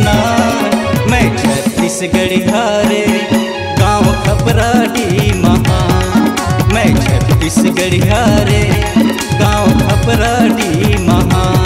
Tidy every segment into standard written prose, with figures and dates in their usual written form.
स्नान। मैं छत्तीसगढ़ हारे गाँव खपराडी महान। मैं छत्तीसगढ़ हारे गाँव खपराडी महान।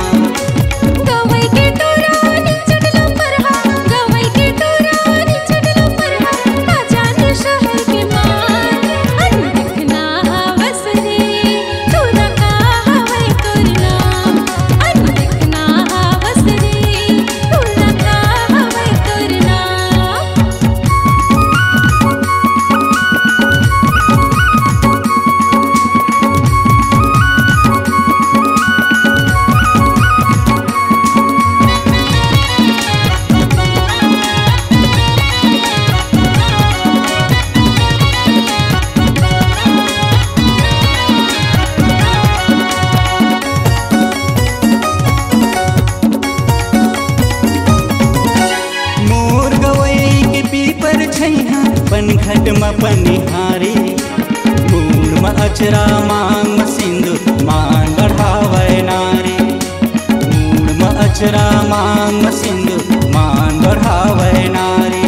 पनघट म पनिहारी मूल म अचरा मांग म सिंधु मान बढ़ावे नारी। मूल म अचरा मांग म सिंधु मान बढ़ावे नारी।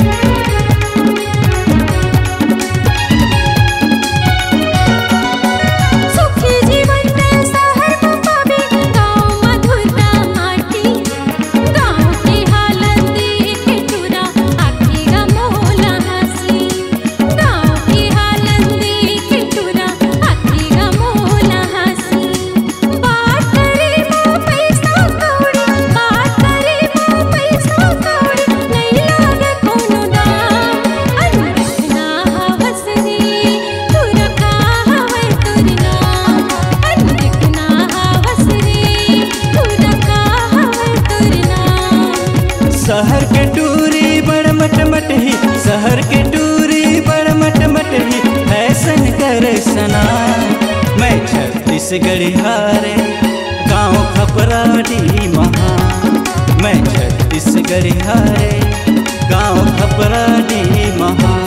शहर के टूरी बड़ मटमट ही, शहर के टूरी बड़ मटमट ही फैशन करे स्नान। मैं छत्तीसगढ़ हारे गाँव खपराडी महान। मैं छत्तीसगढ़ हारे गाँव खपराडी महान।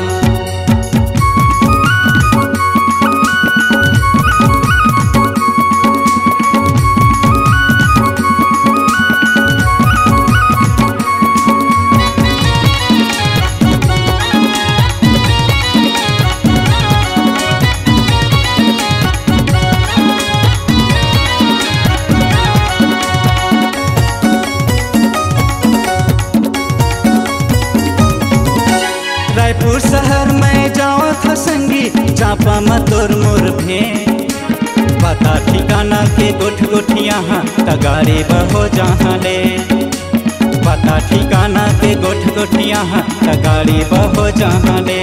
रायपुर शहर में जाओ था संगी चापा मतोर मोर भें। पता ठिकाना के गोठ गोठिया तगारी बहो जहाँ ले। पता ठिकाना के गोठ गोठिया तगारी बहो जहाँ ले।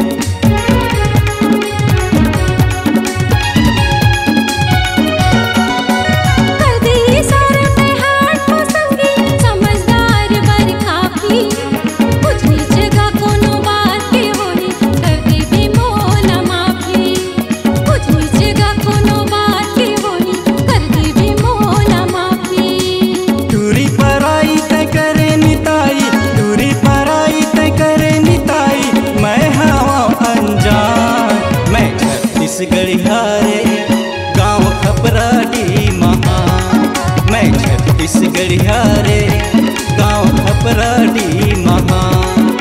छत्तीसगढ़ हारे गाँव खपराडी महान। मैं छत्तीसगढ़ हारे गाँव खपराडी महान।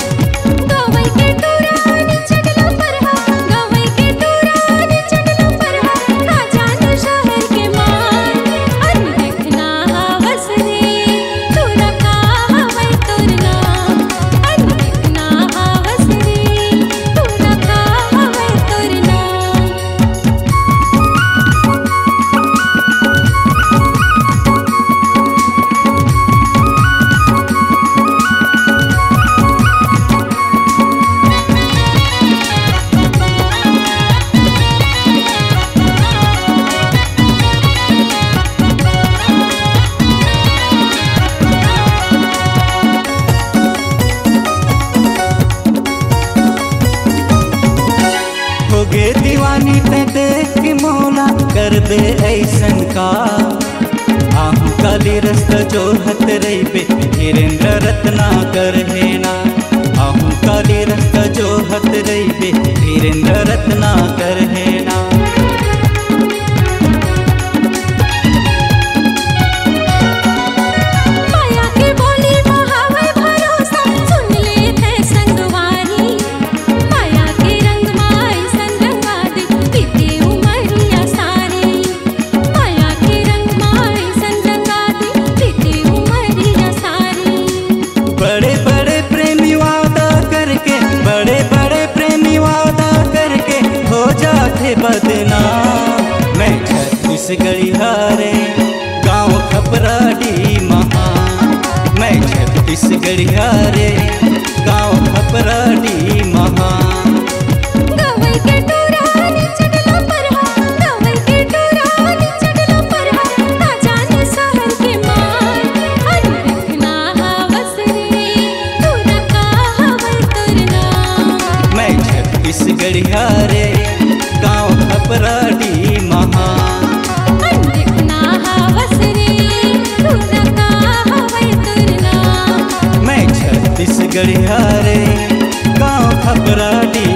गे दीवानी ते देख के मौला कर दे ऐसन का। आहू काली रस्त जो हत रही पे धीरेन्द्र रत्ना कर है ना। आहू काली रस्त जो हत रही पे धीरेन्द्र रत्ना कर है ना। माया के बोली महावे भर छत्तीसगढ़िया रे गाँव खपराड़ी महा। गवई के टोरानी चढ़ला परहा, गवई के टोरानी चढ़ला परहा, ना जाने शहर के मार। अरे रखना हवस रे तू न कहवै तोर नाम। मैं छत्तीसगढ़िया रे गाँव खपराड़ी महा। रखना हवस रे तू न कहवै तोर नाम। मैं छत्तीसगढ़िया रे गाँव खपराड़ी